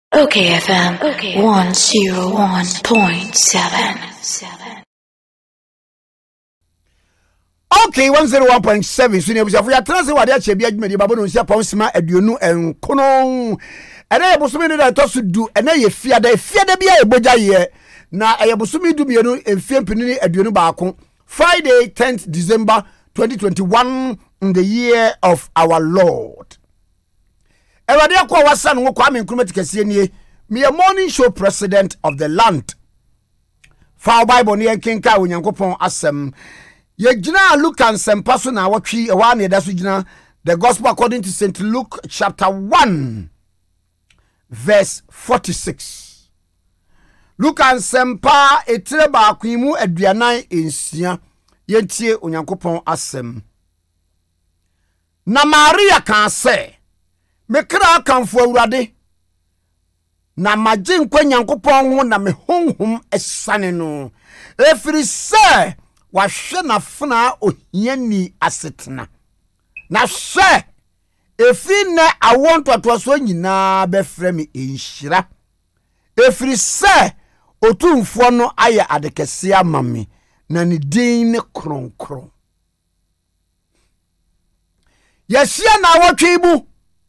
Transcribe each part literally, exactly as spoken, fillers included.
okayfm one oh one point seven. Okay, one oh one point seven. So, if you are transferring what you be admitted, Babu, you see a pound aduonu and kono. And I was meaning that to do, and I fear the fear the be a boja ye. Now, I was meaning to be a fear penny aduonu baako. Friday, tenth December twenty twenty-one, in the year of our Lord. Ewade akwa wasan wo Kwame Nkrumah Tikese nie, me a morning show president of the land. Fa Bible ne kenka onyankopon asem. Ye gina Luke and Sempaso na watwi e wa ne da so gina the gospel according to Saint Luke chapter one verse forty-six. Luke and Sempa etire ba akwimu aduanan ensia yentie onyankopon asem. Na Maria kan say mekra kanfo awurade na magye nkwa nyankopon ho na me honhom esane no efiri se wahwe na funa ohiani asetena na hwe efiri ne awontoto nyina befrɛ me enhyira efiri se otumfo no aye adekese amame na ne din ne kronkron yɛhia na awotwe ibu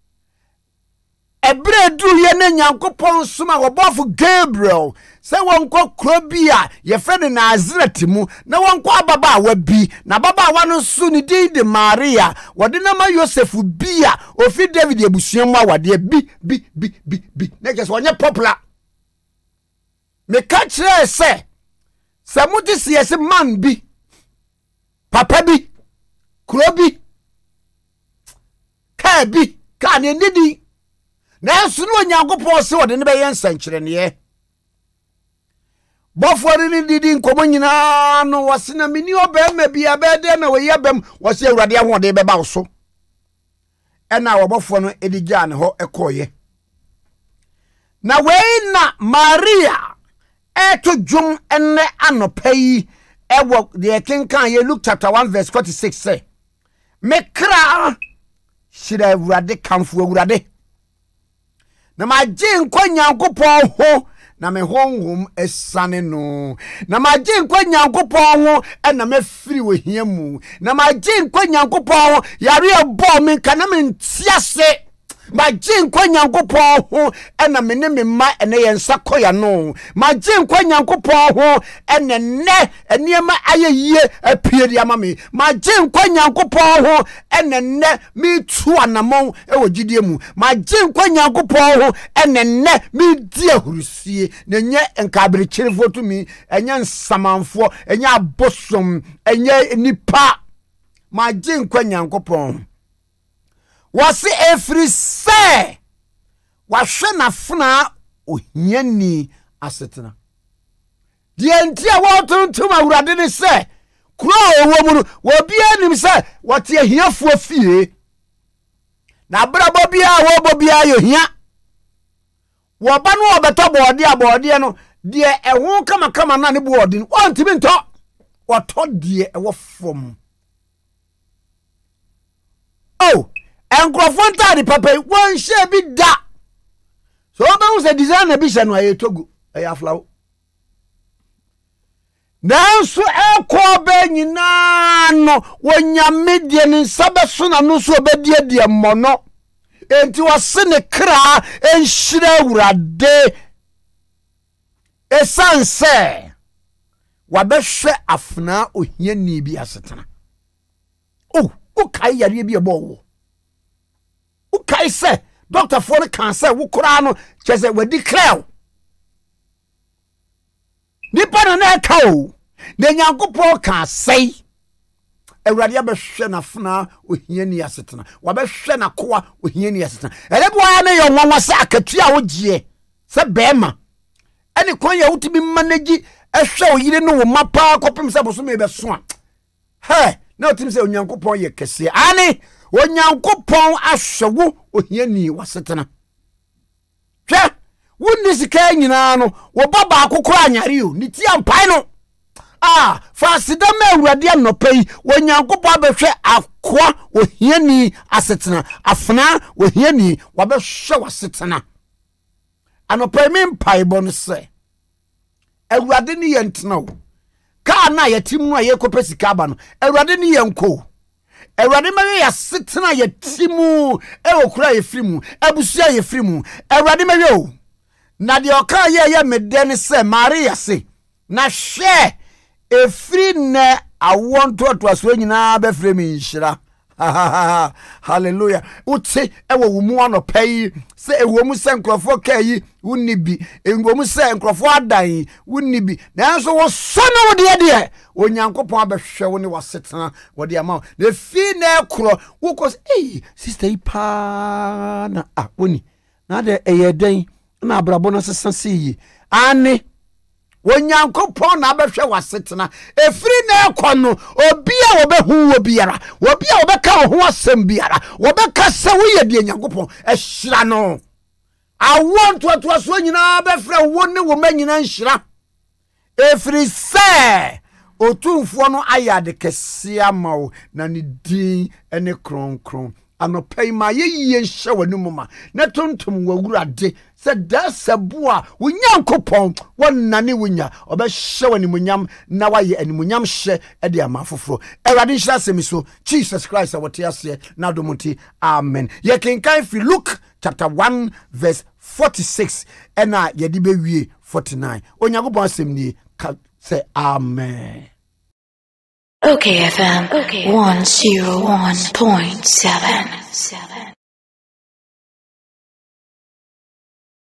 Ebre du ye ne nyankopon soma wobofo Gabriel se wonko krobia ye fede Nazareth mu na wonko ababa wabi na baba wa no su ni de Maria wode na ma Joseph bia ofi David ebusuam awade bi bi bi bi bi na just wonye popular me ka kire se se mutisi yesi man bi papa bi krobi ka bi ka ne ndidi na sunu onyankopon se wode ne be yen sankyerene ye bofori ni didi nkomo nyina no wasena mini obema bia bede na we yabem wase awurade ahode be ba so ena wobofo no edigya ne ho ekoye na we na Maria eto dwom enne anopai ewo de kenkan ye Luke chapter one verse forty-six say mekra shira awurade kanfo awurade na magye nkwa nyankopon ho na me honhom esane no na magye nkwa nyankopon ho na me firi wo hiamu na magye nkwa nyankopon ho yare ebo me kana me ntiase magye nkwa nyankopon ho na me ne me ma ene yensa koya no magye nkwa nyankopon ho ene ne eniema ayeyie apieri ama me magye nkwa nyankopon ho ene ne mi tu anamon e wo gidie mu magye nkwa nyankopon ho ene ne mi di ahurusie na nye nkabere kyerefo to mi enye nsamanfo enye abosom enye nipa magye nkwa nyankopon wasi efri se wahwe na funa ohiani asetena die ntia wotuntum awurade ne se kuro owo mu wo bia nim se wote ahiafo fie na brabo bia wo bo bia yo hia wo ba no obeto boode aboode no die eho kama kama na ne boode no ontimi nto woto die ewo fom oh enkrofon tadi papa won she bi da so ba hu se design bi she no ayetogu ayaflawo nanso ekọ be nyina no wonya medie ni sabeso na no so obedie die mmono enti wose ne kra enhyira awurade esanse wabehwe afna ohiani bi asetena oh ukai yare bi ebo ukai se doctor for kan se wo kura no chese we declare nipa na na ka o na nyankopon kan sei awurade abehwe na funa ohiani asetena wabehwe na koa ohiani asetena elebo ya na yo nwanwa se akatua wo gie se bema eni kon ya wutimi managi ehwe oyire no wo mapa kopem se boso me be so a he na otimi se onyankopon ye kese ani onyankopon ahwewo ohiani wasetena hwe wonni sika nyina no wo baba akokora anyare o ni ti ampai no ah fasida ma awurade anopai onyankopon abehwe akwa ohiani asetena afna ohiani wabehwe wasetena anopa me mpaebɔ no sɛ awurade ne yɛ ntena wo ka na yɛtim no a yɛkɔpɛ sika ba no awurade ne yɛ nko awurade ma yɛ setena yɛtimu e okura yɛfiri mu abusua yɛfiri mu awurade ma yɛ o na de ɔka yɛ yɛ mede ne sɛ Maria se na hwɛ efiri ne awonto to aso nyina bɛfrɛ mi nhyira hallelujah uti ewo wo mu anopa yi se ewo mu se nkrofo ka yi wonni bi ewo mu se nkrofo adan wonni bi nanso wo so no wo de de onyankopon abɛhwɛ wo ne wasetena wo de ama na fi na ekro wo kos eh sister yi pa na ah woni na de eye den na abrabo no sesa yi ane Onyankopon na abɛhwɛ wasetena efiri na ekɔ no obi a wobehu wo biara obi a wobɛka wo ho asɛm biara wobɛka sɛ wo yɛ de Nyankopon ɛhyira no awon to to so nyina bɛfrɛ wo ne wo manyina nhyira efiri sɛ otumfo no ayade kɛse ama wo na ne din ene kronkron anopai ma yeye nhyɛ w'anum ma na tontom wawurade sɛ da sabua wo Nyankopon wonnane wonya ɔbɛhyɛ w'animunyam na wayɛ animunyam hyɛ ɛde ama foforo awurade nhyira sɛmi so Jesus Christ awɔte ase na domonti amen ye kenkan fi Luke chapter one verse forty-six ɛna yɛde bewie forty-nine Onyankopon asɛm nie ka sɛ amen. O K F M one oh one point seven.